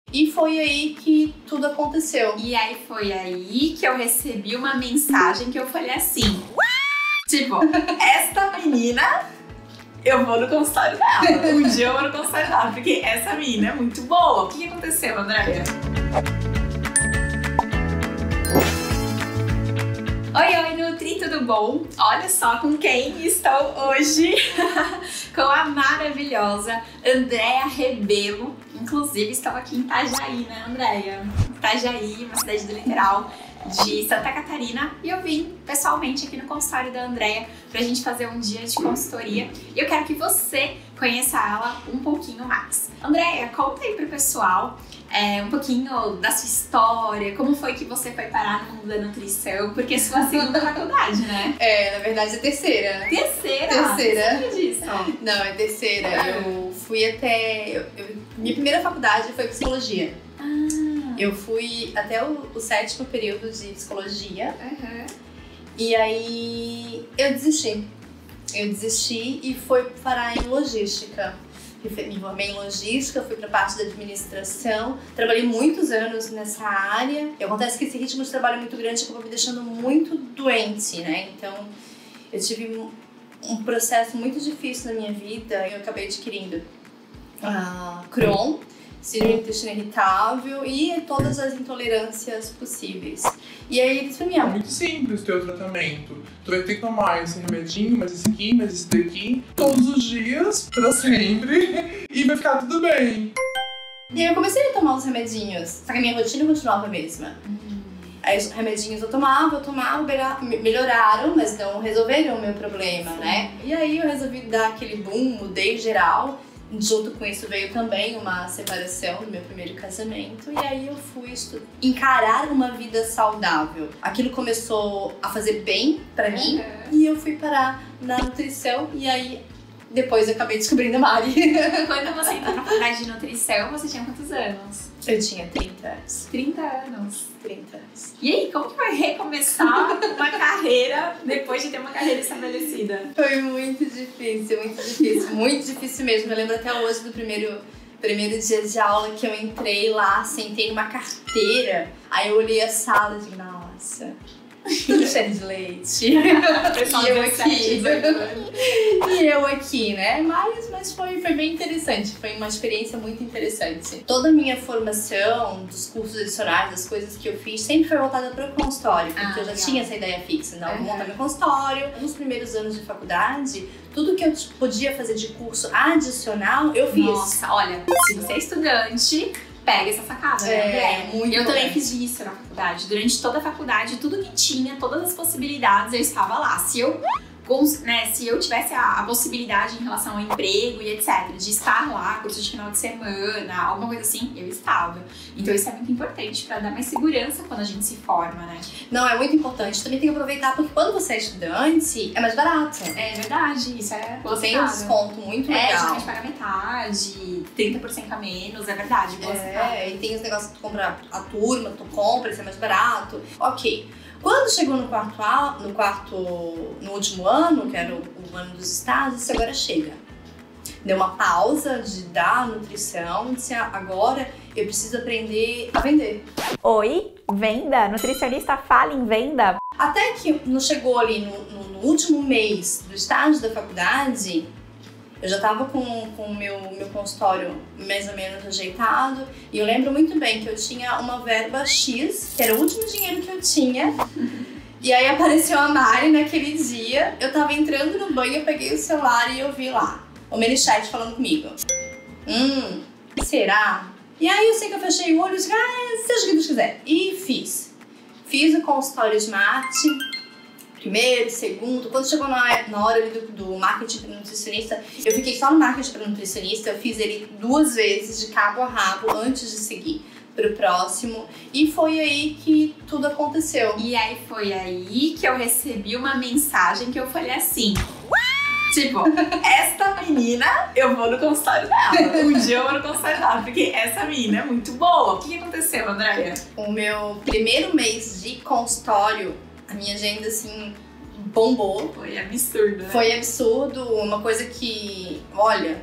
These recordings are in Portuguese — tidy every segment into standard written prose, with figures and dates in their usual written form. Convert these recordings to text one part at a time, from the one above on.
E foi aí que tudo aconteceu. E aí foi aí que eu recebi uma mensagem que eu falei assim, tipo, esta menina, eu vou no consultório dela. Um dia eu vou no consultório dela, porque essa menina é muito boa. O que aconteceu, Andréia? Oi, Nutri, tudo bom? Olha só com quem estou hoje. Com a maravilhosa Andréia Rebelo. Inclusive, estou aqui em Itajaí, né, Andréia? Itajaí, uma cidade do litoral de Santa Catarina. E eu vim pessoalmente aqui no consultório da Andréia pra gente fazer um dia de consultoria. E eu quero que você conheça ela um pouquinho mais. Andréia, conta aí pro pessoal um pouquinho da sua história, como foi que você foi parar no mundo da nutrição, porque é sua segunda faculdade, né? Na verdade é terceira. Terceira? Terceira. Você sabe disso? Não, é terceira. Eu fui até... minha primeira faculdade foi psicologia. Eu fui até o 7º período de psicologia. E aí eu desisti. E fui parar em logística. Me formei em logística, fui para a parte da administração, trabalhei muitos anos nessa área. E acontece que esse ritmo de trabalho é muito grande, acabou me deixando muito doente, né? Então, eu tive um processo muito difícil na minha vida. Eu acabei adquirindo Crohn, síndrome do intestino irritável e todas as intolerâncias possíveis. E aí eles falaram, é muito simples o teu tratamento. Tu vai ter que tomar esse remedinho, mas esse aqui, mas esse daqui, todos os dias, pra sempre, e vai ficar tudo bem. E aí eu comecei a tomar os remedinhos, só que a minha rotina continuava a mesma. Aí os remedinhos eu tomava, melhoraram, mas não resolveram o meu problema, né? E aí eu resolvi dar aquele boom, mudei geral. Junto com isso veio também uma separação do meu primeiro casamento. E aí eu fui encarar uma vida saudável. Aquilo começou a fazer bem pra mim. E eu fui parar na nutrição. E aí depois eu acabei descobrindo a Mari. Quando você entrou na faculdade de nutrição, você tinha quantos anos? Eu tinha 30 anos. 30 anos? 30 anos. E aí, como que foi recomeçar uma carreira depois de ter uma carreira estabelecida? Foi muito difícil mesmo. Eu lembro até hoje do primeiro dia de aula que eu entrei lá, sentei numa carteira, aí eu olhei a sala e digo, nossa, tudo cheio de leite. E eu aqui, né? Mas foi bem interessante, foi uma experiência muito interessante. Toda a minha formação, dos cursos adicionais, das coisas que eu fiz, sempre foi voltada para o consultório, porque eu já tinha essa ideia fixa. Não, vou montar meu consultório. Nos primeiros anos de faculdade, tudo que eu podia fazer de curso adicional, eu fiz. Nossa, olha, se você é estudante, pega essa sacada, né? Eu também fiz isso na faculdade. Durante toda a faculdade, tudo que tinha, todas as possibilidades, eu estava lá. Se eu tivesse a possibilidade em relação ao emprego e etc, de estar lá, curso de final de semana, alguma coisa assim, eu estava. Então isso é muito importante para dar mais segurança quando a gente se forma, né? Não, é muito importante. Também tem que aproveitar, porque quando você é estudante, é mais barato. É verdade, isso é você tem um desconto muito legal. Geralmente paga metade, 30% a menos, é verdade. E tem os negócios que tu compra a turma, tu compra, isso é mais barato. Ok. Quando chegou no último ano, que era o ano dos estágios, disse, agora chega. Deu uma pausa de dar nutrição, disse, agora eu preciso aprender a vender. Oi, venda? Nutricionista fala em venda? Até que não chegou ali no último mês do estágio da faculdade, eu já estava com o meu consultório mais ou menos ajeitado. E eu lembro muito bem que eu tinha uma verba X, que era o último dinheiro que eu tinha. E aí apareceu a Mari naquele dia. Eu tava entrando no banho, eu peguei o celular e eu vi lá o ManyChat falando comigo. Será? E aí eu sei que eu fechei o olho e disse, seja o que Deus quiser. E fiz. Fiz o consultório Smart. Primeiro, segundo, quando chegou na hora ali do marketing para nutricionista, eu fiquei só no marketing para nutricionista, eu fiz ele 2 vezes de cabo a rabo antes de seguir pro próximo, e foi aí que tudo aconteceu. E aí foi aí que eu recebi uma mensagem que eu falei assim, tipo, esta menina, eu vou no consultório dela. Um dia eu vou no consultório dela, porque essa menina é muito boa. O que aconteceu, Andréia? O meu primeiro mês de consultório, a minha agenda, assim, bombou. Foi absurdo, né? Foi absurdo, uma coisa que, olha,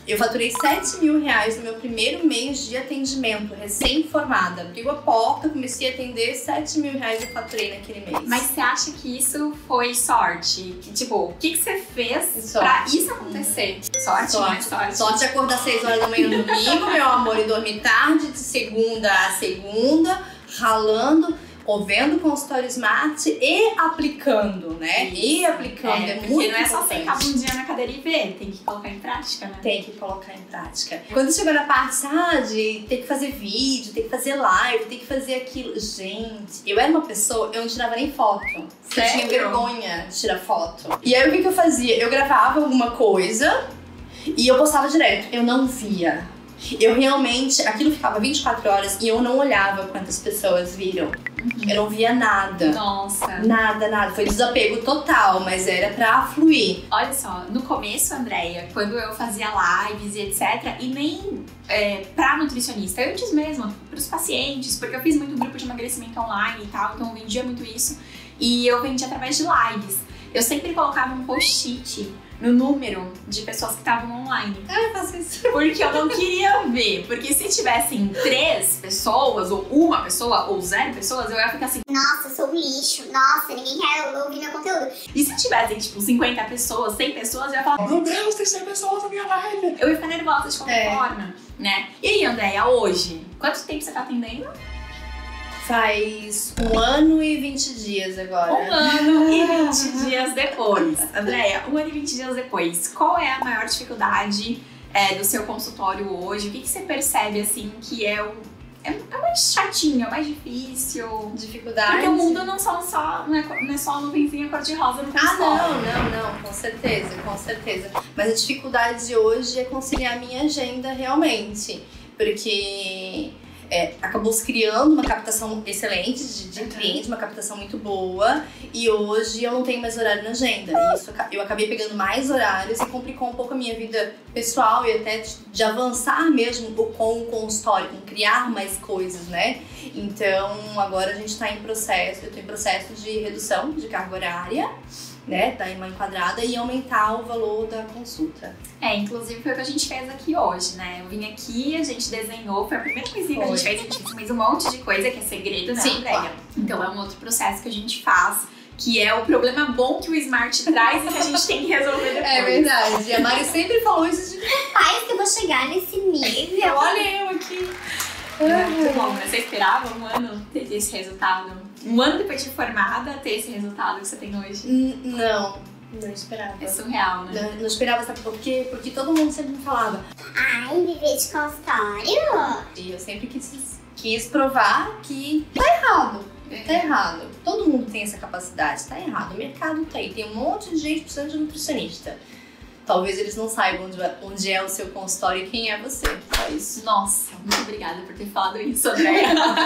Eu faturei R$7.000 no meu primeiro mês de atendimento, recém-formada. Abri a porta, comecei a atender, R$7.000 eu faturei naquele mês. Mas você acha que isso foi sorte? Que, tipo, o que você fez pra isso acontecer? Sorte acordar 6 horas da manhã no domingo, meu amor, e dormir tarde, de segunda a segunda, ralando, ou vendo consultório Smart e aplicando, né? E aplicando, é muito porque não é só importante. sentar um dia na cadeira e ver, tem que colocar em prática, né? Tem que colocar em prática. Quando chegou na parte, de ter que fazer vídeo, ter que fazer live, ter que fazer aquilo. Gente, eu era uma pessoa, eu não tirava nem foto. Sério? Eu tinha vergonha de tirar foto. E aí o que eu fazia? Eu gravava alguma coisa e eu postava direto. Eu não via. Eu realmente, aquilo ficava 24 horas e eu não olhava quantas pessoas viram. Eu não via nada. Nossa. Nada. Foi desapego total, mas era pra fluir. Olha só, no começo, Andréia, quando eu fazia lives e etc, e nem pra nutricionista, antes mesmo, pros pacientes, porque eu fiz muito grupo de emagrecimento online e tal, então eu vendia muito isso. E eu vendia através de lives. Eu sempre colocava um post-it no número de pessoas que estavam online. Eu faço isso. Porque eu não queria ver. Porque se tivessem 3 pessoas, ou 1 pessoa, ou 0 pessoas, eu ia ficar assim, nossa, eu sou um lixo. Nossa, ninguém quer ouvir meu conteúdo. E se tivessem, tipo, 50 pessoas, 100 pessoas, eu ia falar, Meu Deus, tem 100 pessoas na minha live. eu ia ficar nervosa de qualquer forma, né? E aí, Andréia, hoje, quanto tempo você tá atendendo? Faz 1 ano e 20 dias agora. 1 ano e 20 dias depois. Andréia, 1 ano e 20 dias depois, qual é a maior dificuldade do seu consultório hoje? O que você percebe, assim, que é mais chatinho, é mais difícil? Dificuldade? Porque o mundo não é só a nuvenzinha cor-de-rosa no consultório. Não, com certeza. Mas a dificuldade de hoje é conciliar a minha agenda realmente. Porque acabou se criando uma captação excelente de clientes, uma captação muito boa, e hoje eu não tenho mais horário na agenda. E isso, eu acabei pegando mais horários e complicou um pouco a minha vida pessoal e até de avançar mesmo com o consultório, com criar mais coisas, né? Então agora a gente tá em processo, eu tô em processo de redução de carga horária, né, dar uma enquadrada e aumentar o valor da consulta. Inclusive foi o que a gente fez aqui hoje, né? Eu vim aqui, a gente desenhou, foi a primeira coisinha que a gente fez, a gente fez um monte de coisa que é segredo, né, Andréia? Claro. Então é um outro processo que a gente faz, que é o problema bom que o Smart traz e que a gente tem que resolver depois. É verdade, a Mari sempre falou isso de Rapaz, que eu vou chegar nesse nível. olha eu aqui. Muito bom, mas você esperava 1 ano ter esse resultado? 1 ano depois de formada, ter esse resultado que você tem hoje? Não esperava. É surreal, né? Não esperava, sabe por quê? Porque todo mundo sempre me falava. Ai, viver de consultório? E eu sempre quis provar que tá errado. Tá errado. Todo mundo tem essa capacidade, tá errado. O mercado tem um monte de gente precisando de nutricionista. Talvez eles não saibam onde é o seu consultório e quem é você. Só isso. Nossa, muito obrigada por ter falado isso, Andréia.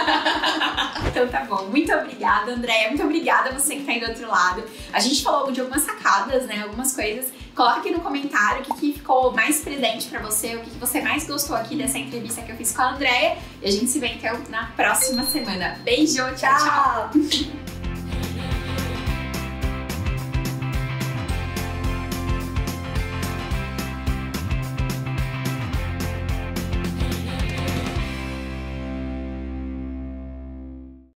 Então tá bom. Muito obrigada, Andréia. Muito obrigada a você que tá aí do outro lado. A gente falou de algumas sacadas, né? Algumas coisas. Coloca aqui no comentário o que ficou mais presente pra você, o que você mais gostou aqui dessa entrevista que eu fiz com a Andréia. E a gente se vê então na próxima semana. Beijo, tchau, tchau.